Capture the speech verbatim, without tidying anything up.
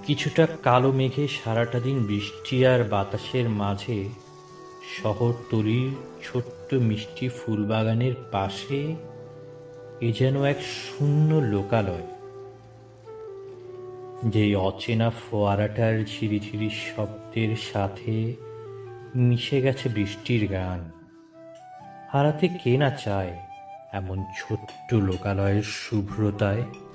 কিছুটা কালো মেঘে সারাটা দিন বৃষ্টি আর বাতাসের মাঝে শহরতলির ছোট্ট মিষ্টি ফুলবাগানের পাশে এ যেন এক শূন্য লোকালয়, যেই অচেনা ফোয়ারাটার ঝিরিঝিরি শব্দের সাথে মিশে গেছে বৃষ্টির গান। হারাতে কে না চায় এমন ছোট্ট লোকালয়ের শুভ্রতায়।